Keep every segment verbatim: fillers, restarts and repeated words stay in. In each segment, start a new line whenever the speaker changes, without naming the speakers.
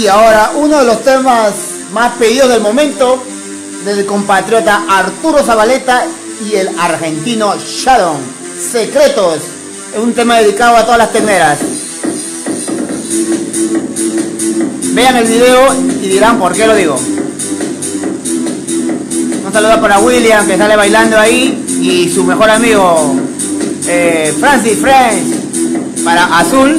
Y ahora uno de los temas más pedidos del momento del compatriota Arturo Zabaleta y el argentino Sharon, Secretos, es un tema dedicado a todas las tecneras. Vean el video y dirán por qué lo digo. Un saludo para William, que sale bailando ahí, y su mejor amigo eh, Francis French, para Azul.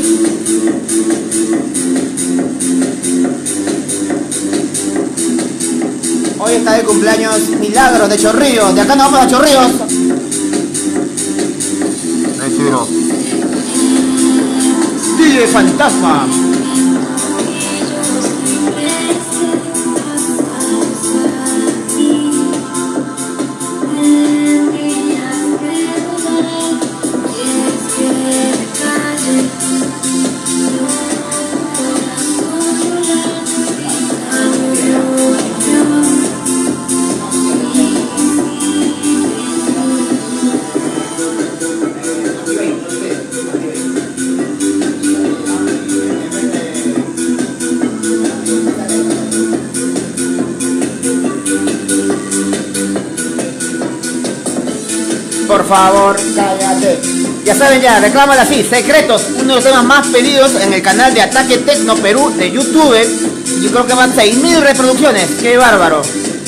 Hoy está de cumpleaños Milagros de Chorrillos. De acá nos vamos a Chorrillos.
Retiro.
D J Fantasma. Por favor, cállate. Ya saben ya, reclámala así, Secretos, uno de los temas más pedidos en el canal de Ataque Tecno Perú de YouTube. Yo creo que van seis mil reproducciones, qué bárbaro.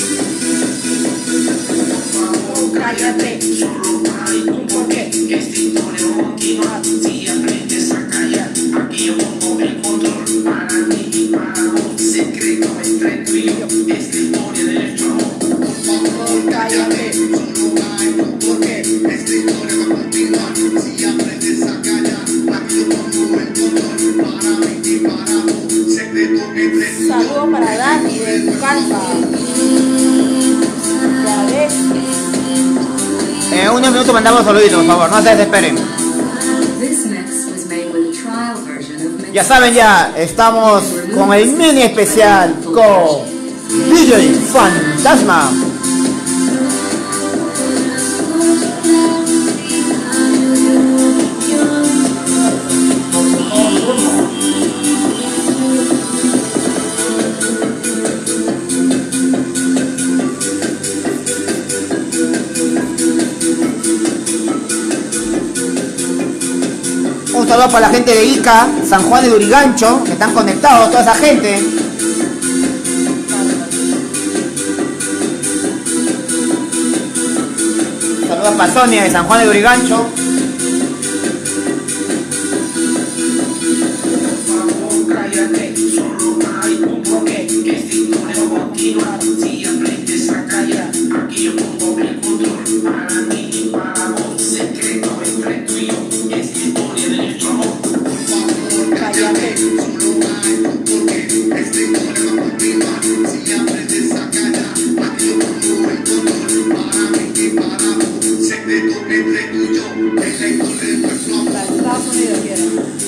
Cállate, solo hay un porqué. Esta historia no continúa si aprendes a callar. Aquí yo pongo el control para mí y para vos. Secreto entre tú y yo, esta historia de nuestro amor. Por favor, cállate, solo hay un porqué. Esta historia va a continuar si aprendes a callar. Aquí yo pongo el control para mí y para vos. Secreto entre tú y yo.
Saludos para Dani de Calpa. Ya ves.
En unos minutos mandamos saluditos, por favor, no se desesperen. Ya saben ya, estamos con el mini especial con D J Fantasma. Un saludo para la gente de Ica, San Juan de Urigancho, que están conectados, toda esa gente. Saludos para Sonia de San Juan de Urigancho.
Cállate, solo hay un porqué. Esta historia no va a continuar si aprendes a callar. Aquí yo pongo el control para mí y para vos. Secreto entre tú y yo, esta historia de nuestro amor. Por favor, cállate, solo hay un porqué. Esta historia no va a continuar si aprendes a callar. Aquí yo pongo el control para mí y para vos. Secreto entre tú y yo, esta historia de nuestro amor.
Para Estados Unidos quiero.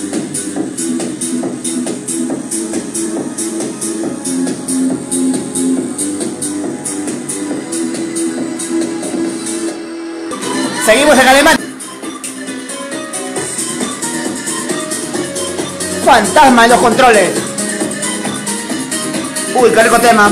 Seguimos en alemán. Fantasma en los controles. Uy, qué rico tema.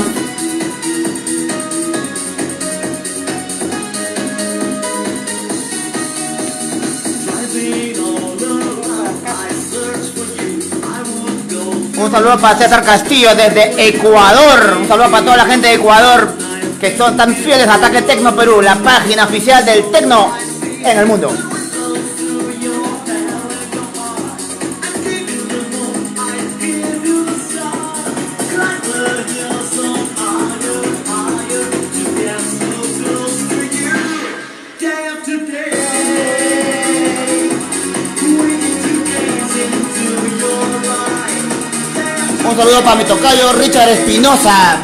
Un saludo para César Castillo desde Ecuador. Un saludo para toda la gente de Ecuador que son tan fieles a Ataque Tecno Perú, la página oficial del Tecno en el mundo. Un saludo para mi tocayo Richard Espinosa.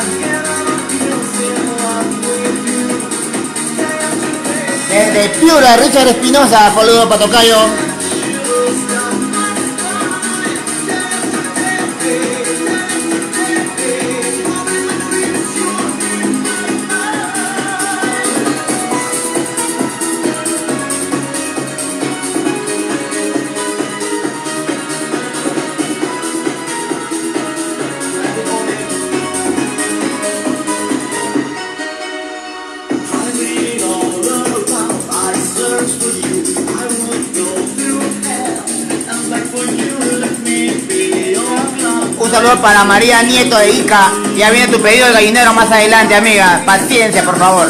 Desde Piura, Richard Espinosa, saludo para tocayo. Un saludo para María Nieto de Ica. Ya viene tu pedido del gallinero más adelante, amiga. Paciencia, por favor.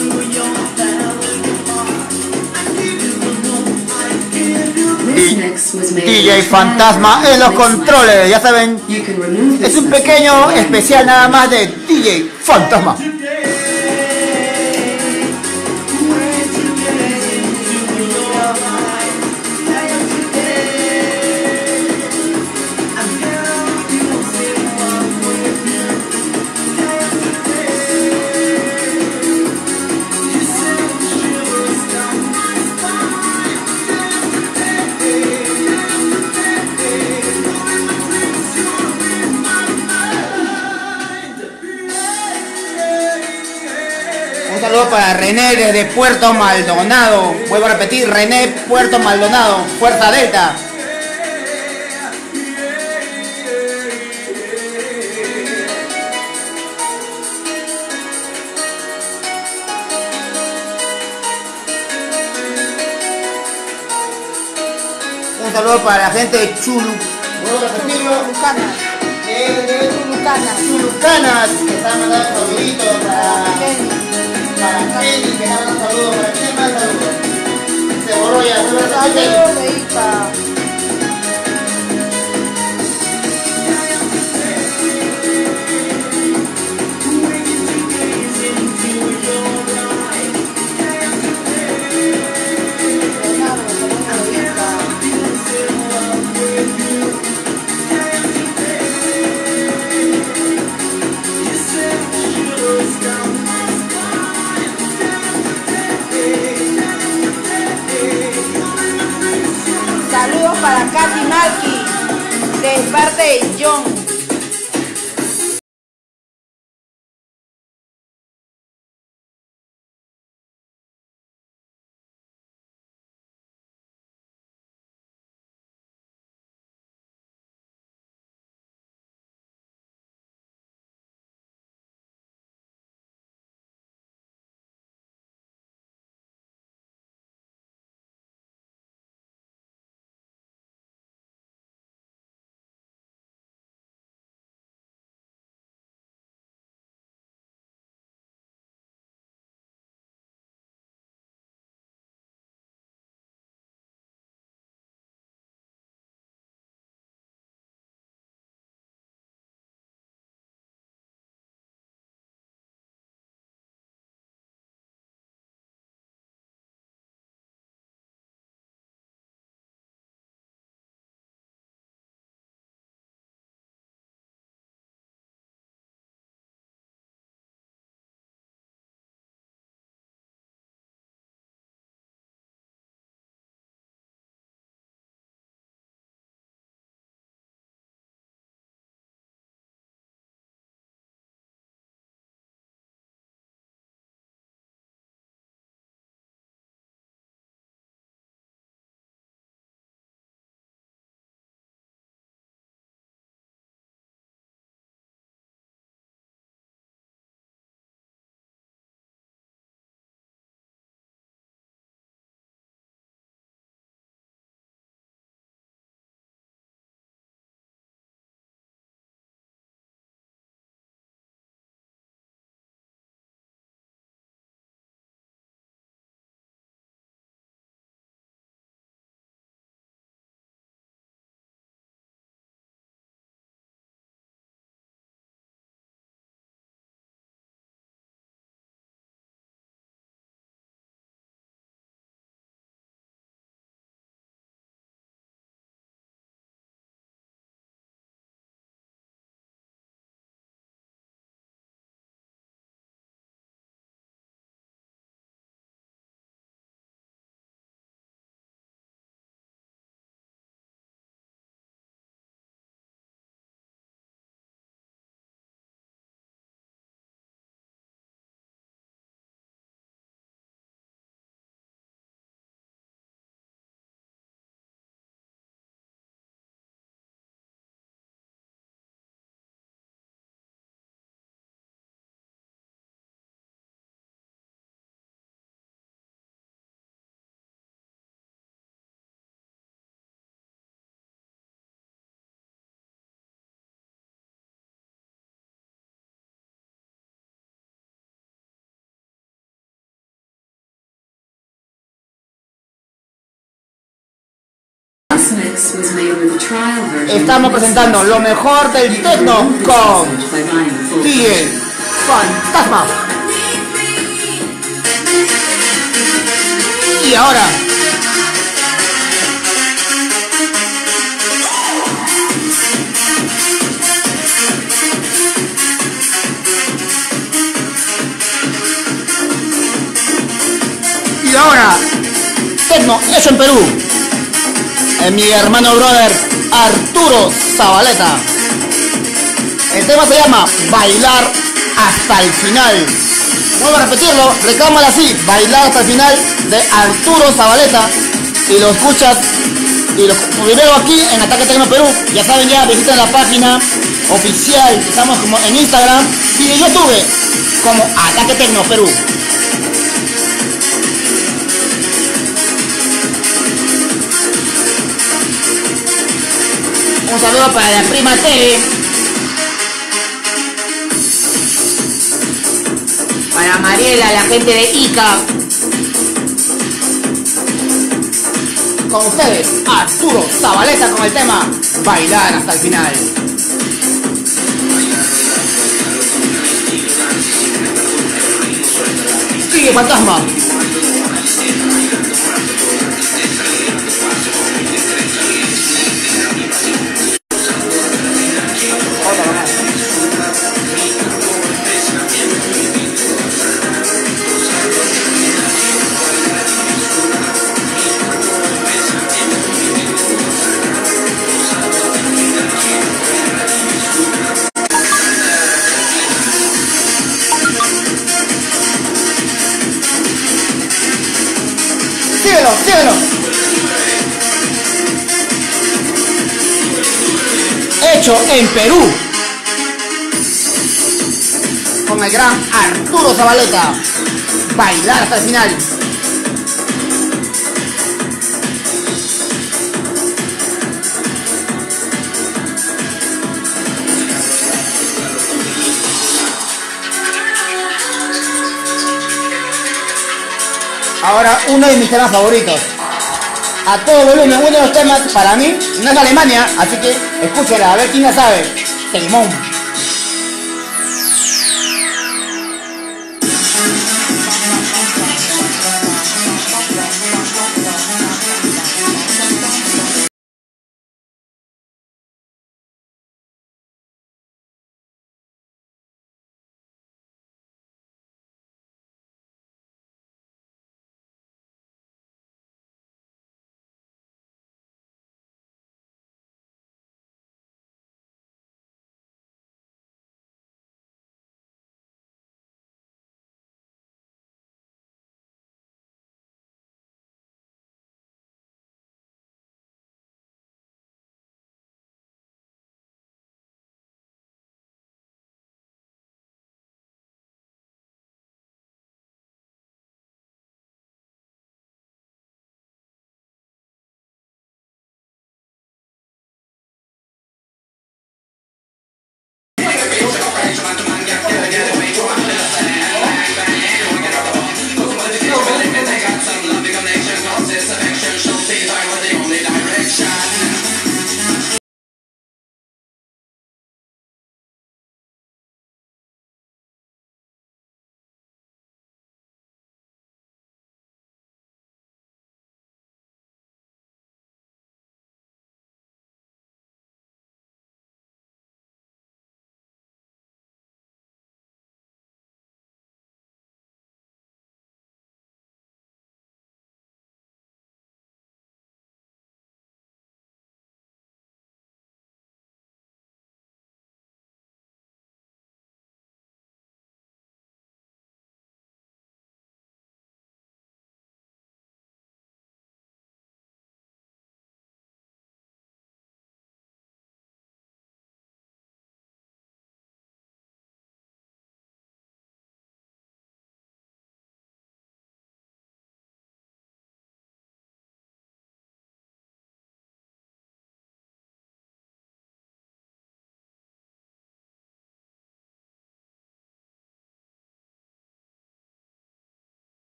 D J Fantasma en los controles, ya saben. Es un pequeño especial nada más de D J Fantasma. Un saludo para René desde Puerto Maldonado. Vuelvo a repetir, René, Puerto Maldonado, Fuerza Delta. Un saludo para la gente de Chulu. Vuelvo a repetirlo.
Chulucanas.
De, de
Chulucanas.
Chulucanas, que están mandando saluditos para...
Kenny.
Para Kenny, que manda un saludo. ¿Para quién más saludos? Cebolla, saludos a Kenny.
Saludos de Ica. Saludos para Katy Maki, de parte de John.
Estamos presentando lo mejor del techno con D J Fantasma. Y ahora Y ahora techno hecho en Perú, en mi hermano brother Arturo Zabaleta. El tema se llama Bailar hasta el final. Vuelvo a repetirlo, reclámala así, Bailar hasta el final, de Arturo Zabaleta. Y lo escuchas y lo veo aquí en Ataque Techno Perú. Ya saben, ya visiten la página oficial, estamos como en Instagram y en YouTube como Ataque Techno Perú. Un saludo para la prima Tere, para Mariela, la gente de Ica. Con ustedes, Arturo Zabaleta con el tema Bailar hasta el final. Sigue Fantasma. Síguelo, síguelo. Hecho en Perú, con el gran Arturo Zabaleta. Bailar hasta el final. Ahora uno de mis temas favoritos. A todo volumen, uno de los temas para mí no es Alemania, así que escúchela, a ver quién la sabe. Temón.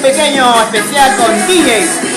pequeño especial con D J